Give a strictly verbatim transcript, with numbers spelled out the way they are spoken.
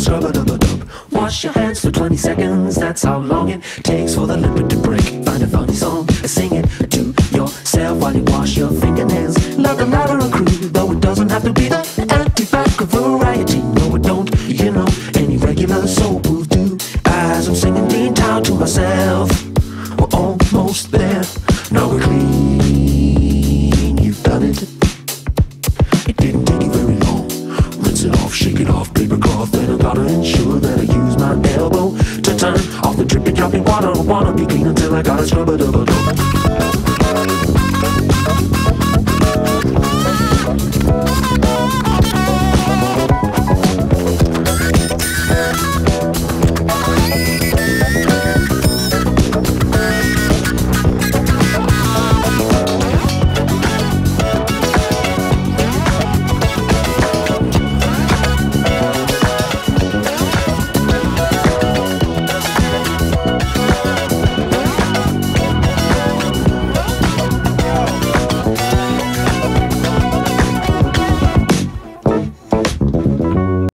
scrub-a-dub-a-dub. Wash your hands for twenty seconds, that's how long it takes for the lipid to break. Find a funny song and sing it to yourself while you wash your fingernails. Love the lather accrue, though it doesn't have to be the antibac variety. No, it don't, you know, any regular soap will do. As I'm singing Dean Town to myself, we're almost there. Now we're clean, you've done it. It didn't take you very long. Rinse it off, shake it off, paper cloth. Then I gotta ensure that I use my elbow to turn off the drippy dropping water. I wanna be clean until I gotta scrub-a-dub-a-dub.